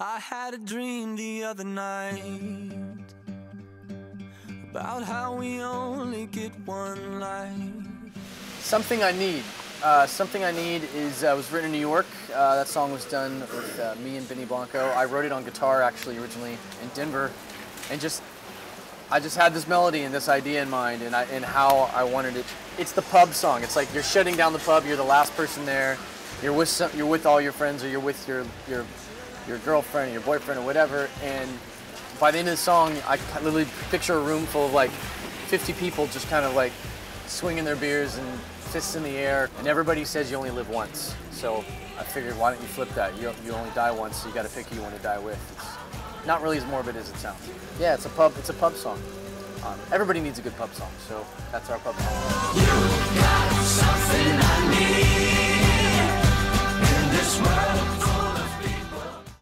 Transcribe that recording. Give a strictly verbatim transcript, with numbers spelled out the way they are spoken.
I had a dream the other night about how we only get one life. Something I Need. Uh, Something I Need is uh, was written in New York. Uh, that song was done with uh, me and Benny Blanco. I wrote it on guitar actually originally in Denver, and just I just had this melody and this idea in mind, and I and how I wanted it. It's the pub song. It's like you're shutting down the pub. You're the last person there. You're with some, you're with all your friends, or you're with your your your girlfriend, or your boyfriend, or whatever. And by the end of the song, I literally picture a room full of like fifty people just kind of like swinging their beers and fists in the air, and everybody says you only live once. So I figured, why don't you flip that? You, you only die once, so you got to pick who you want to die with. It's not really as morbid as it sounds. Yeah, it's a pub. It's a pub song. Um, everybody needs a good pub song, so that's our pub song. You got something I need.